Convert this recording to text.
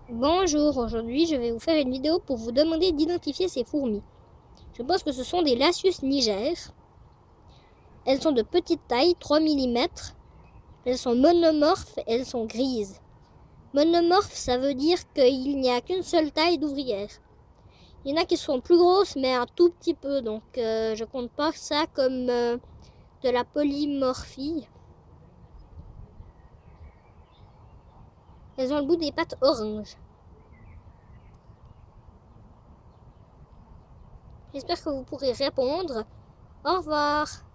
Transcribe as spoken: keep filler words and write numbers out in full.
Bonjour, aujourd'hui je vais vous faire une vidéo pour vous demander d'identifier ces fourmis. Je pense que ce sont des Lasius niger. Elles sont de petite taille, trois millimètres. Elles sont monomorphes, elles sont grises. Monomorphes, ça veut dire qu'il n'y a qu'une seule taille d'ouvrière. Il y en a qui sont plus grosses, mais un tout petit peu, donc euh, je compte pas ça comme euh, de la polymorphie. Elles ont le bout des pattes orange. J'espère que vous pourrez répondre. Au revoir.